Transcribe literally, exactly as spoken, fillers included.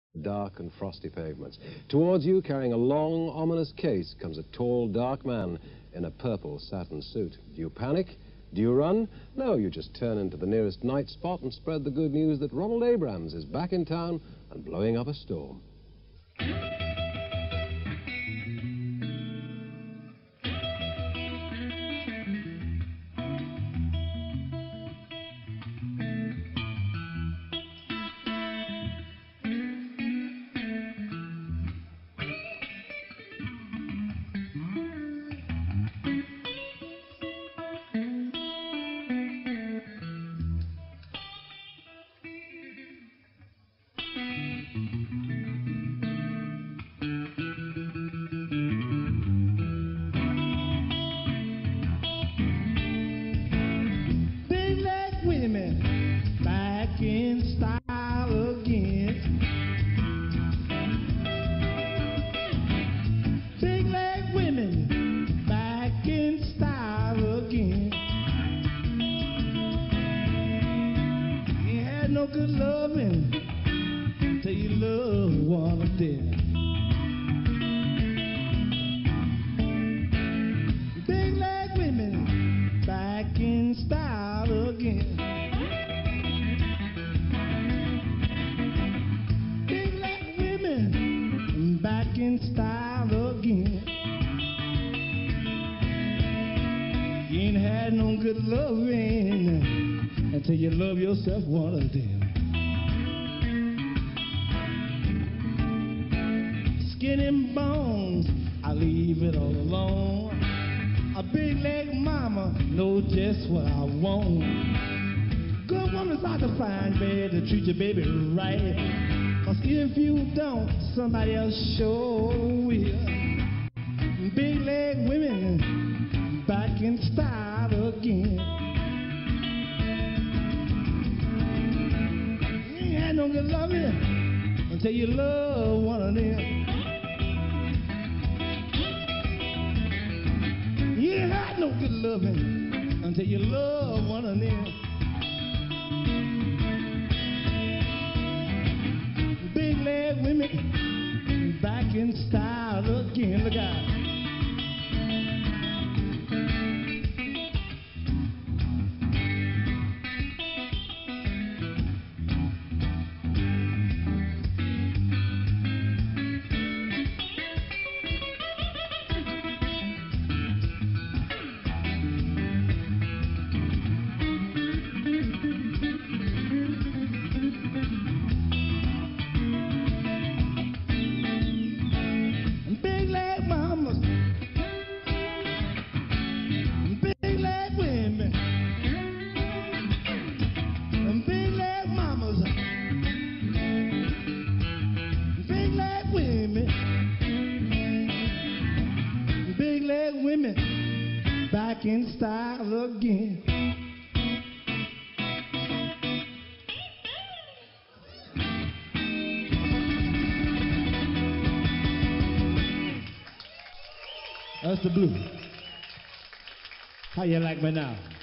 Dark and frosty pavements. Towards you, carrying a long, ominous case, comes a tall, dark man in a purple satin suit. Do you panic? Do you run? No, you just turn into the nearest night spot and spread the good news that Ronald Abrams is back in town and blowing up a storm. Back in style again. Big leg women back in style again. You had no good loving till you loved one of them. Big leg women back in style again. Back in style again. You ain't had no good loving until you love yourself one of them. Skin and bones, I leave it all alone. A big leg mama knows just what I want. Good woman's hard to find, baby, to treat your baby right. Cause if you don't, somebody else sure will. Big leg women back in style again. You ain't had no good loving until you love one of them. You ain't had no good loving until you love one of them. Big leg women back in style again. Look out. Women back in style again. That's the blues. How you like me now?